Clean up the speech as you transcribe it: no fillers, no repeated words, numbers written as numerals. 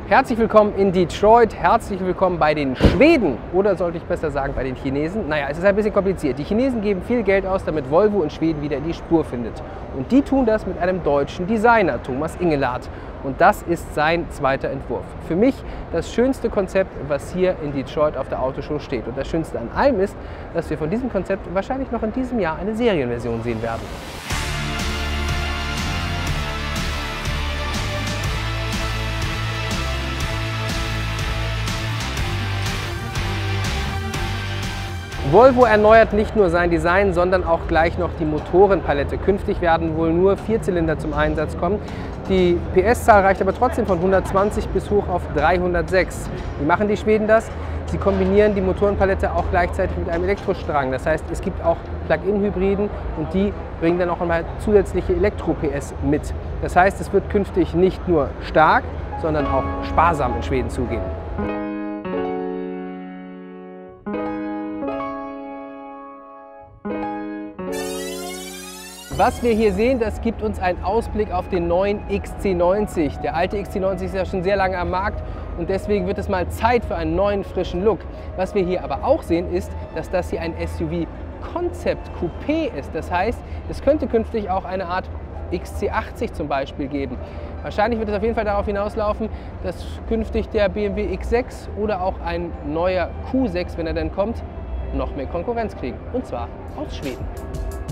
Herzlich willkommen in Detroit, herzlich willkommen bei den Schweden oder sollte ich besser sagen bei den Chinesen. Naja, es ist ein bisschen kompliziert. Die Chinesen geben viel Geld aus, damit Volvo in Schweden wieder in die Spur findet. Und die tun das mit einem deutschen Designer, Thomas Ingelhardt. Und das ist sein zweiter Entwurf. Für mich das schönste Konzept, was hier in Detroit auf der Autoshow steht. Und das Schönste an allem ist, dass wir von diesem Konzept wahrscheinlich noch in diesem Jahr eine Serienversion sehen werden. Volvo erneuert nicht nur sein Design, sondern auch gleich noch die Motorenpalette. Künftig werden wohl nur Vierzylinder zum Einsatz kommen. Die PS-Zahl reicht aber trotzdem von 120 bis hoch auf 306. Wie machen die Schweden das? Sie kombinieren die Motorenpalette auch gleichzeitig mit einem Elektrostrang. Das heißt, es gibt auch Plug-in-Hybriden und die bringen dann auch einmal zusätzliche Elektro-PS mit. Das heißt, es wird künftig nicht nur stark, sondern auch sparsam in Schweden zugehen. Was wir hier sehen, das gibt uns einen Ausblick auf den neuen XC90. Der alte XC90 ist ja schon sehr lange am Markt und deswegen wird es mal Zeit für einen neuen, frischen Look. Was wir hier aber auch sehen, ist, dass das hier ein SUV Concept Coupé ist. Das heißt, es könnte künftig auch eine Art XC80 zum Beispiel geben. Wahrscheinlich wird es auf jeden Fall darauf hinauslaufen, dass künftig der BMW X6 oder auch ein neuer Q6, wenn er dann kommt, noch mehr Konkurrenz kriegen. Und zwar aus Schweden.